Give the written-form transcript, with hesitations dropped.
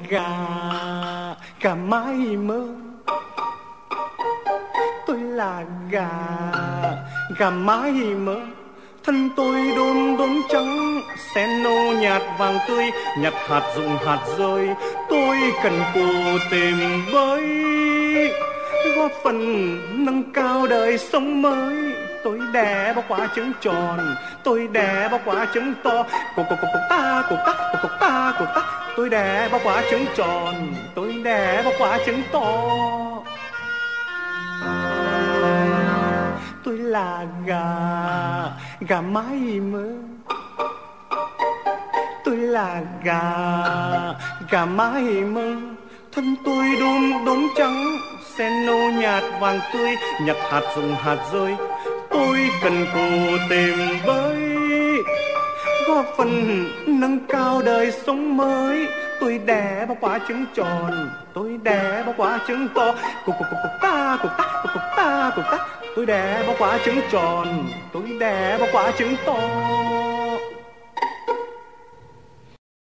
gà, gà mái mơ. Tôi là gà, gà mái mơ. Thân tôi đốm đốm trắng, sen nâu nhạt vàng tươi, nhặt hạt rụng hạt rơi. Tôi cần cù tìm với, góp phần nâng cao đời sống mới. Tôi đẻ bao quả trứng tròn, tôi đẻ bao quả trứng to. Cục ta, cục ta, cục ta, cục ta. Tôi đẻ bao quả trứng tròn, tôi đẻ bao quả trứng to. Tôi là gà, gà mái mơ. Tôi là gà, gà mái mơ. Thân tôi đốm đốm trắng, sen nâu nhạt vàng tươi, nhặt hạt rụng hạt rơi. Tôi cần cù tìm với, góp phần nâng cao đời sống mới. Tôi đẻ bao quả trứng tròn, tôi đẻ bao quả trứng to. Cục ta, cục ta, cục ta, cục ta. Tôi đẻ bao quả trứng tròn, tôi đẻ bao quả trứng to.